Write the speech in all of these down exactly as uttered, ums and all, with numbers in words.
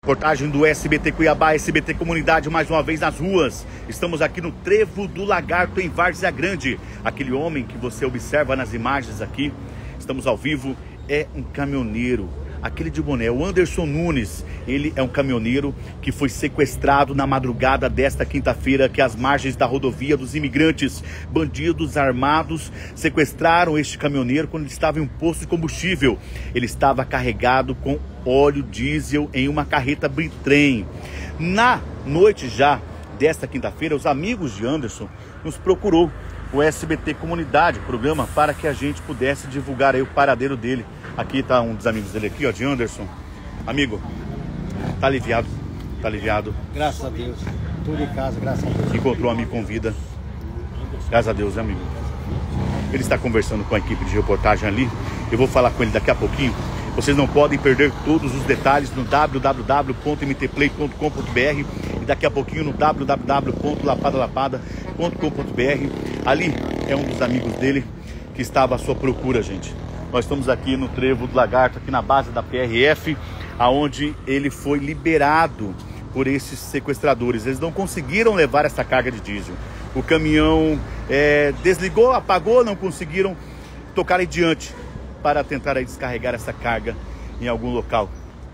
Reportagem do S B T Cuiabá, S B T Comunidade, mais uma vez nas ruas. Estamos aqui no Trevo do Lagarto, em Várzea Grande. Aquele homem que você observa nas imagens aqui, estamos ao vivo, é um caminhoneiro. Aquele de boné, o Anderson Nunes, ele é um caminhoneiro que foi sequestrado na madrugada desta quinta-feira, aqui às margens da rodovia dos imigrantes. Bandidos armados sequestraram este caminhoneiro quando ele estava em um posto de combustível. Ele estava carregado com óleo diesel em uma carreta bitrem. Na noite já desta quinta-feira, os amigos de Anderson nos procurou, o S B T Comunidade, programa, para que a gente pudesse divulgar aí o paradeiro dele. Aqui está um dos amigos dele aqui, ó, de Anderson. Amigo, tá aliviado, tá aliviado. Graças a Deus, tudo em casa, graças a Deus. Encontrou um amigo com vida, graças a Deus, né, amigo? Ele está conversando com a equipe de reportagem ali, eu vou falar com ele daqui a pouquinho. Vocês não podem perder todos os detalhes no w w w ponto m t play ponto com ponto b r e daqui a pouquinho no w w w ponto lapada lapada ponto com ponto b r. Ali é um dos amigos dele que estava à sua procura, gente. Nós estamos aqui no Trevo do Lagarto, aqui na base da P R F, aonde ele foi liberado por esses sequestradores. Eles não conseguiram levar essa carga de diesel. O caminhão é, desligou, apagou, não conseguiram tocar adiante para tentar aí descarregar essa carga em algum local.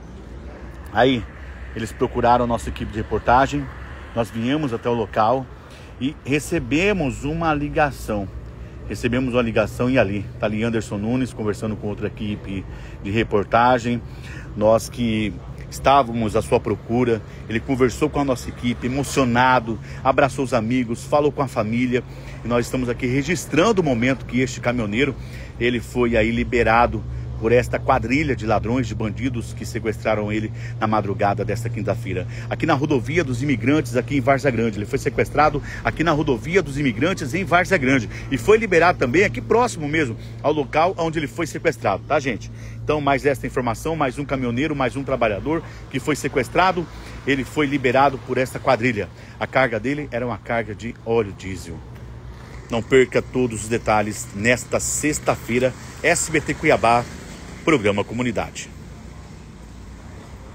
Aí eles procuraram a nossa equipe de reportagem, nós viemos até o local e recebemos uma ligação. Recebemos uma ligação e ali, tá ali Anderson Nunes conversando com outra equipe de reportagem. Nós que estávamos à sua procura, ele conversou com a nossa equipe, emocionado, abraçou os amigos, falou com a família. E nós estamos aqui registrando o momento que este caminhoneiro, ele foi aí liberado por esta quadrilha de ladrões, de bandidos que sequestraram ele na madrugada desta quinta-feira. Aqui na rodovia dos imigrantes, aqui em Várzea Grande. Ele foi sequestrado aqui na rodovia dos imigrantes em Várzea Grande. E foi liberado também aqui próximo mesmo ao local onde ele foi sequestrado, tá, gente? Então, mais esta informação, mais um caminhoneiro, mais um trabalhador que foi sequestrado. Ele foi liberado por esta quadrilha. A carga dele era uma carga de óleo diesel. Não perca todos os detalhes nesta sexta-feira, S B T Cuiabá, programa Comunidade.